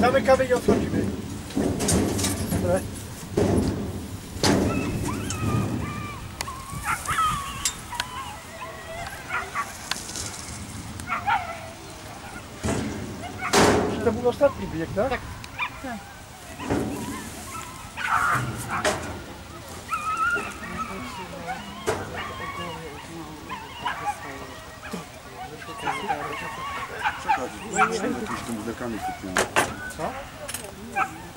Zamykamy i otworzymy. Dobra. To był ostatni bieg, tak? Tak. Tak. Czekaj, jakimiś tym wlekami kupiłem. Co?